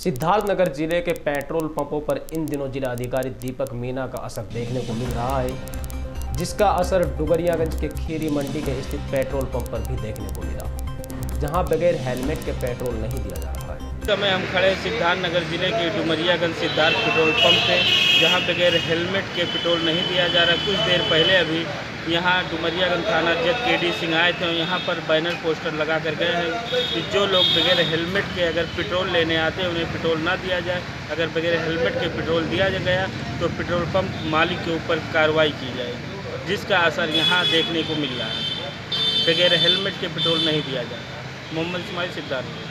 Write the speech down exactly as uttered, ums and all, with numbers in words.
सिद्धार्थनगर जिले के पेट्रोल पंपों पर इन दिनों जिलाधिकारी दीपक मीना का असर देखने को मिल रहा है, जिसका असर डुमरियागंज के खीरी मंडी के स्थित पेट्रोल पंप पर भी देखने को मिला, जहां बगैर हेलमेट के पेट्रोल नहीं दिया जा रहा है। इस समय हम खड़े सिद्धार्थनगर जिले के डुमरियागंज सिद्धार्थ पेट्रोल पंप पे, जहां बगैर हेलमेट के पेट्रोल नहीं दिया जा रहा। कुछ देर पहले अभी यहाँ डुमरियागंज थाना अध्यक्ष के डी सिंह आए थे और यहाँ पर बैनर पोस्टर लगा कर गए हैं कि जो लोग बगैर हेलमेट के अगर पेट्रोल लेने आते हैं उन्हें पेट्रोल ना दिया जाए। अगर बगैर हेलमेट के पेट्रोल दिया गया तो पेट्रोल पंप मालिक के ऊपर कार्रवाई की जाएगी, जिसका असर यहाँ देखने को मिल रहा है। बगैर हेलमेट के पेट्रोल नहीं दिया जाए। मोहम्मद इस्माइल, सिद्धार्थ।